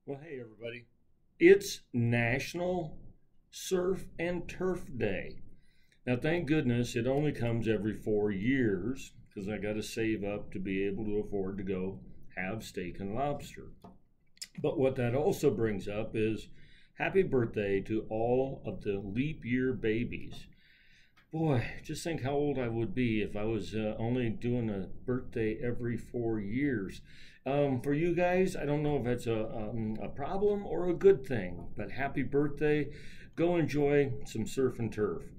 Well, hey, everybody. It's National Surf and Turf Day. Now, thank goodness it only comes every 4 years because I got to save up to be able to afford to go have steak and lobster. But what that also brings up is happy birthday to all of the leap year babies. Boy, just think how old I would be if I was only doing a birthday every 4 years. For you guys, I don't know if that's a problem or a good thing, but happy birthday. Go enjoy some surf and turf.